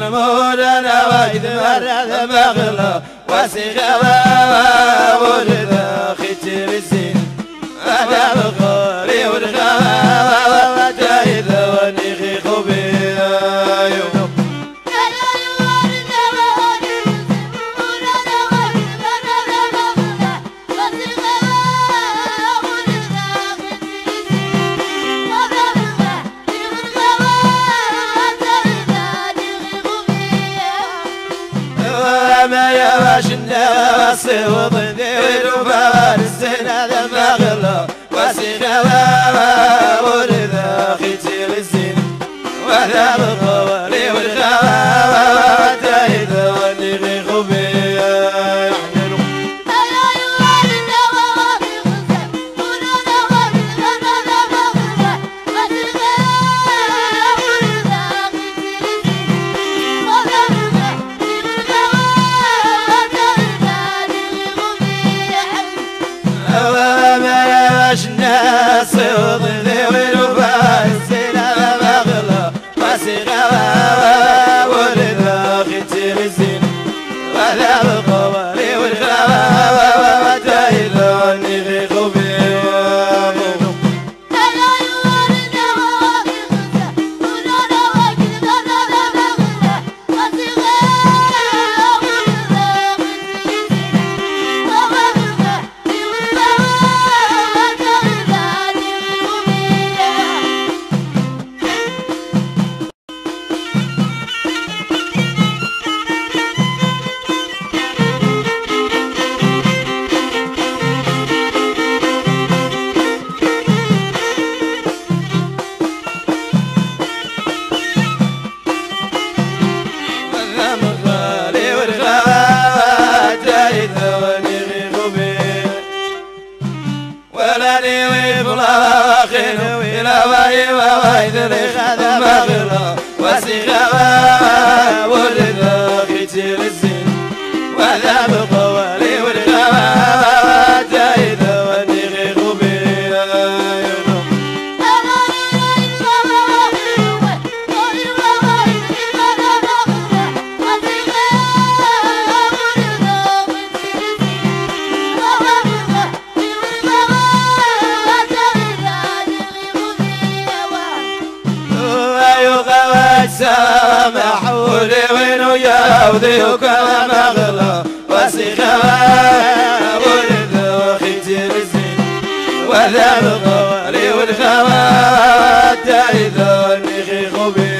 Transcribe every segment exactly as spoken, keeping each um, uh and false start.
مولانا وايد مرة مغلا وسيغوا ورد ختم الزين أنا بغاري والغوا جايد ونيخي خبي ما يواشنا وصوضني ورفار السنة لما غلا وسيغوا ورد ختم الزين وذا بغاري والغوا جايد ونيخي خبي الناس وضلي ونوفا السلام مغلا وسيغوا ورد ختم الزين وذا القواري والغوا جايد ونيخي خبي ولاني ويبلا خير ويلا واي واي ذري خذا مغلا وسيغوا ورد ختم الزين وذا بقوالي والغوا جايد ونيخي خبي سامحوا لي وينو ياودي وكلام مغلا وسيغوا ورد ختم الزين وذا القواري والغوا جايد ونيخي خبي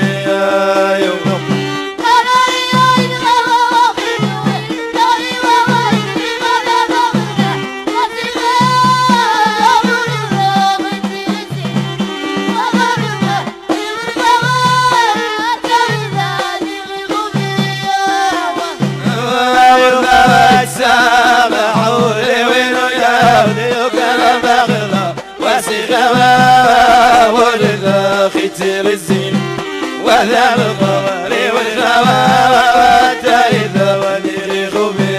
سامحوا لي وينو ياودي وكلام مغلا وسيغوا ورد ختم الزين وذا القواري والغوا جايد ونيخي خبي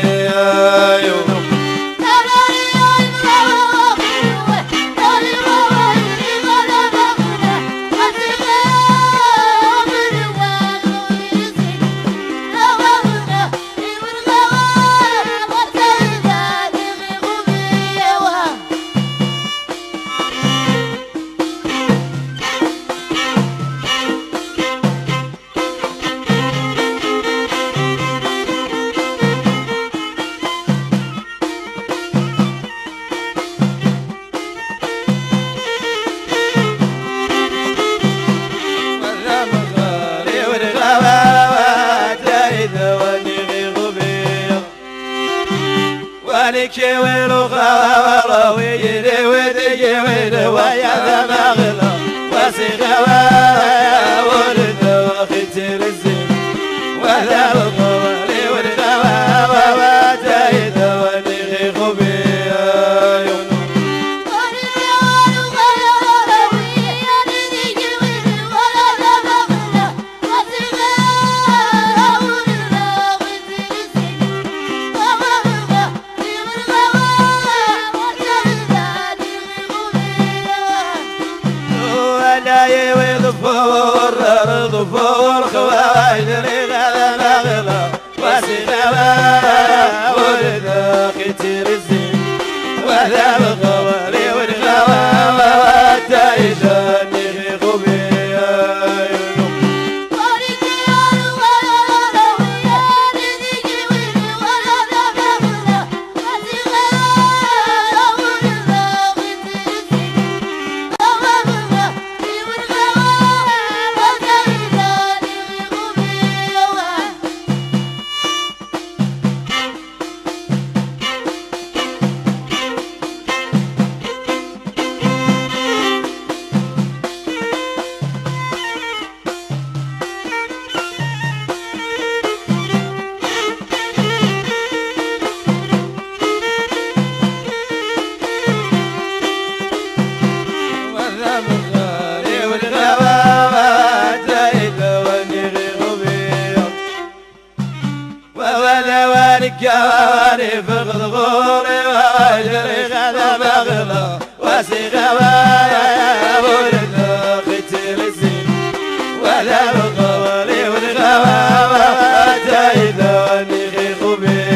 ولك ويلو غوا ويلي ودي ويلو ويا ذا مغلا وسيغوا ورد ختم الزين وذا القواري والغوا جايد ونيخي خبي لا يوضفور رضفور خوايد رغلا وسغوا ولد ختير الزين وذا بغوالي والغوا وتايشاني غبي كواري فقد غوري واجري غدا بغلا وسغوا ولد ختير الزين ولا بغوالي والغوا تايداني غي خبي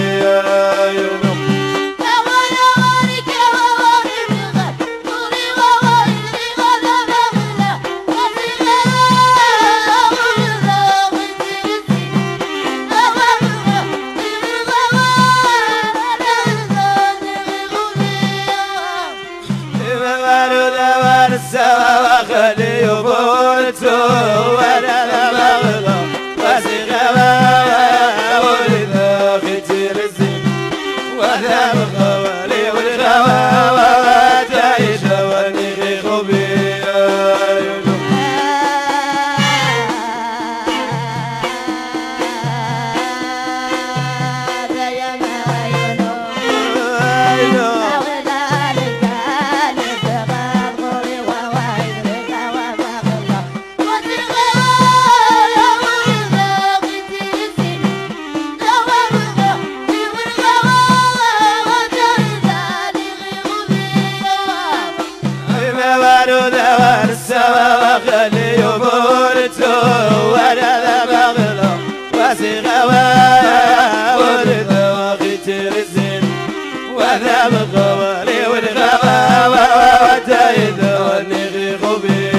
السوا خلي يبولتو ولا بغلا وسغوا ولد ختير الزين ولا بغوالي والغوا تايشواني غي خبي السوا خلي يبولتو ولا بغلا وسغوا ولد ختير الزين وذا بغوالي والغوا تايداني غي خبي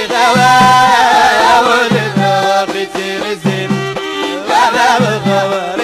وسغوا ولد ختير الزين وذا بغوالي